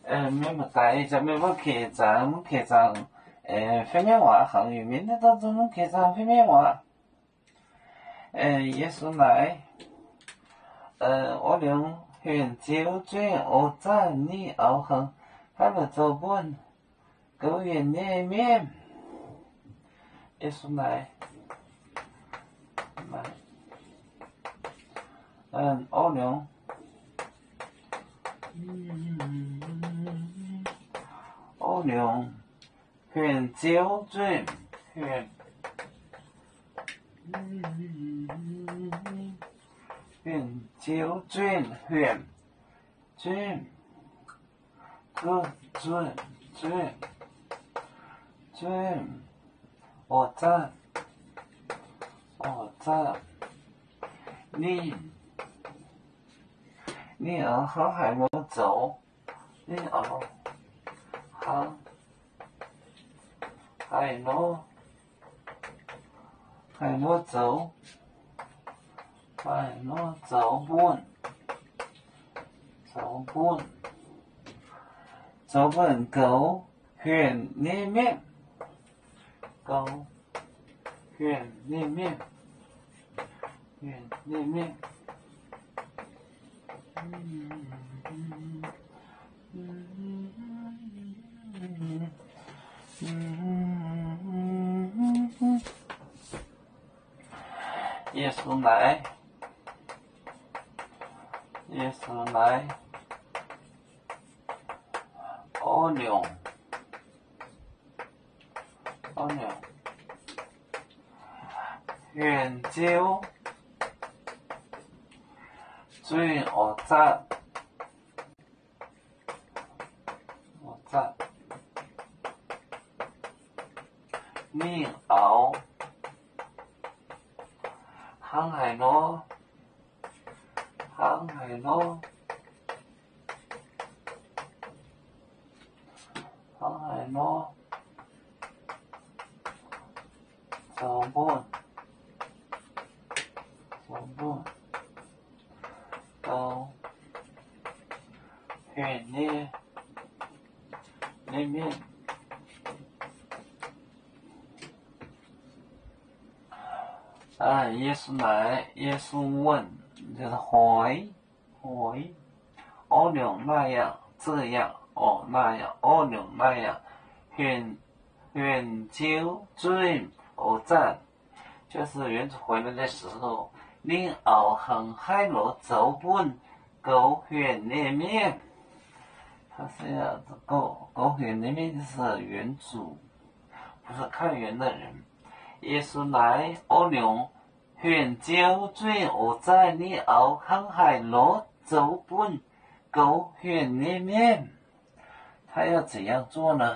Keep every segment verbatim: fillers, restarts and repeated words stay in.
呃，咩么大只咩么客栈，么客栈，呃，方言话汉语面的当中么客栈方言话，呃，耶稣来，呃，我俩远照转我在你后行，还没走本，狗远内面，耶稣来，来，嗯，我俩。我俩远照转远远照转远转个转转转，我在我在你你儿和还没走，你儿和还没还没走，还没走半，走半，走半狗远里面，狗远里面，远里面。耶稣来，耶稣来，我俩，我俩，远照转我在，我在，你后。航海咯，航海咯，航海咯，走半，走半，到远呢那边。啊，耶稣来，耶稣问，就是回回，我俩那样这样，哦那样，我俩那样，远远照转我在，就是园子回来的时候，你后行海路走本狗远那面，他是要狗狗远那面就是原主，不是看园的人。耶稣来，我俩远照转我在你后航海路走本狗远那面，他要怎样做呢？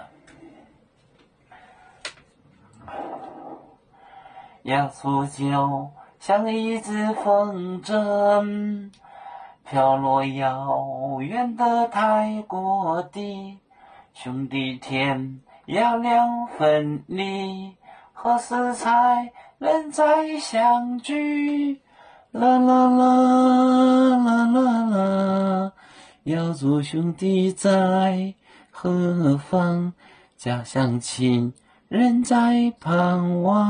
耶稣就像一只风筝，飘落遥远的泰国地，兄弟天要两分离，何时才能再相聚？啦啦啦啦啦啦，要做兄弟在何方？家乡亲人在盼望。